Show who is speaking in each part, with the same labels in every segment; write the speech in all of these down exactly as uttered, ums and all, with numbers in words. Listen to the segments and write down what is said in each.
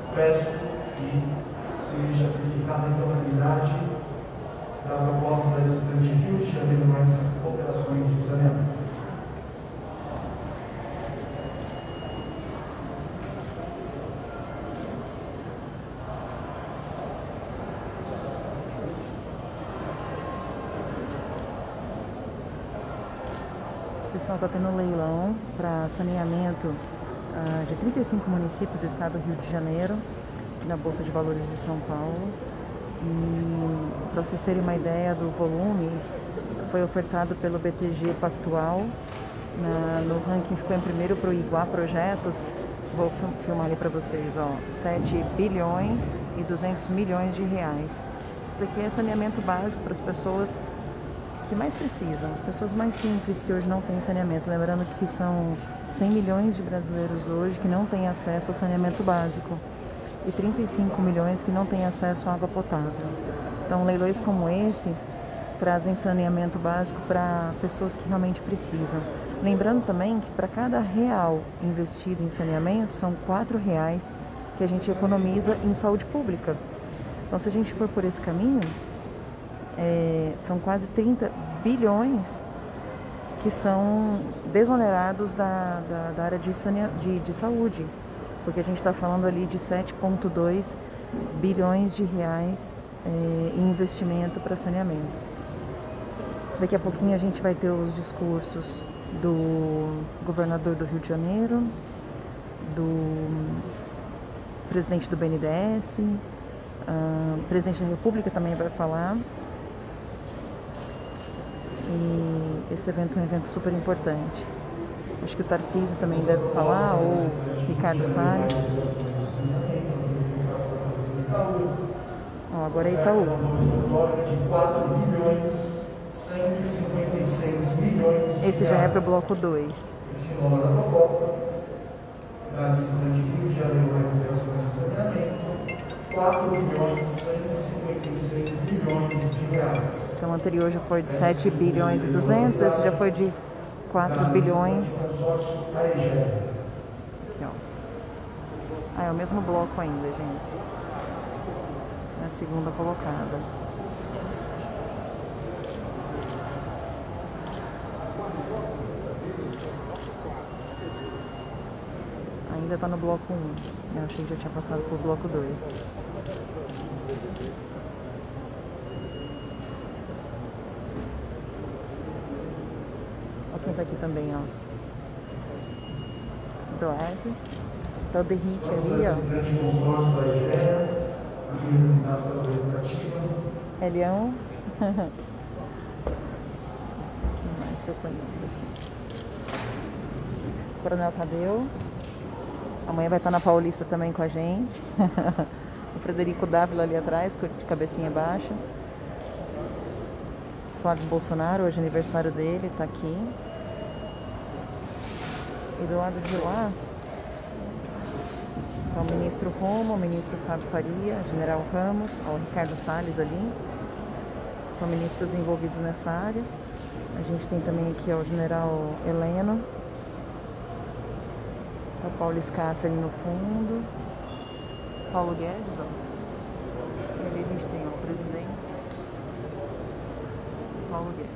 Speaker 1: Peço que seja verificada a implementabilidade da proposta da licitante Rio de Janeiro mais operações de saneamento.
Speaker 2: Pessoal, está tendo um leilão para saneamento uh, de trinta e cinco municípios do estado do Rio de Janeiro, na Bolsa de Valores de São Paulo. E para vocês terem uma ideia do volume, foi ofertado pelo B T G Pactual. Na, no ranking ficou em primeiro para o Iguá Projetos. Vou filmar ali para vocês, ó, sete bilhões e duzentos milhões de reais. Isso daqui é saneamento básico para as pessoas que mais precisam, as pessoas mais simples que hoje não têm saneamento. Lembrando que são cem milhões de brasileiros hoje que não têm acesso ao saneamento básico e trinta e cinco milhões que não têm acesso à água potável. Então, leilões como esse trazem saneamento básico para pessoas que realmente precisam. Lembrando também que para cada real investido em saneamento, são quatro reais que a gente economiza em saúde pública. Então, se a gente for por esse caminho, É, são quase trinta bilhões que são desonerados da, da, da área de, sanea, de, de saúde, porque a gente está falando ali de sete vírgula dois bilhões de reais é, em investimento para saneamento. Daqui a pouquinho a gente vai ter os discursos do governador do Rio de Janeiro, do presidente do B N D E S, o presidente da República também vai falar. E esse evento é um evento super importante. Acho que o Tarcísio também deve falar, ou o Ricardo Salles. Ó, agora é Itaú. Esse já é para o bloco dois.
Speaker 1: quatro bilhões cento e cinquenta e seis milhões de reais.
Speaker 2: Então o anterior já foi de sete bilhões e duzentos, esse já foi de quatro bilhões. Aqui, ó. Ah, é o mesmo bloco ainda, gente. Na segunda colocada. Ainda tá no bloco um. Eu achei que já tinha passado pro bloco dois. Olha quem tá aqui também, ó. Doeg. Tá o Derrite ali, ó. Elião. Quem mais que eu conheço aqui? Coronel Tadeu. Amanhã vai estar na Paulista também com a gente. O Frederico Dávila ali atrás, de cabecinha baixa. Flávio Bolsonaro, hoje é aniversário dele, está aqui. E do lado de lá está o ministro Romo, o ministro Fábio Faria, o general Ramos, ó, o Ricardo Salles ali. São ministros envolvidos nessa área. A gente tem também aqui ó, o general Heleno. O Paulo Scaff ali no fundo. Paulo Guedes, ó. E ali a gente tem ó, o presidente. Paulo Guedes.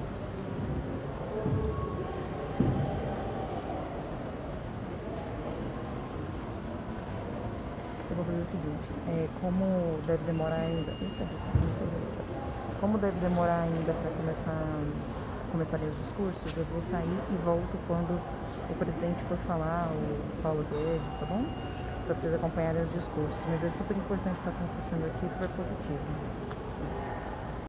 Speaker 2: Eu vou fazer o seguinte, é, como deve demorar ainda. Eita, como deve demorar ainda para começar começarem os discursos, eu vou sair e volto quando o presidente for falar, o Paulo Guedes, tá bom? Para vocês acompanharem os discursos. Mas é super importante o que está acontecendo aqui, super positivo.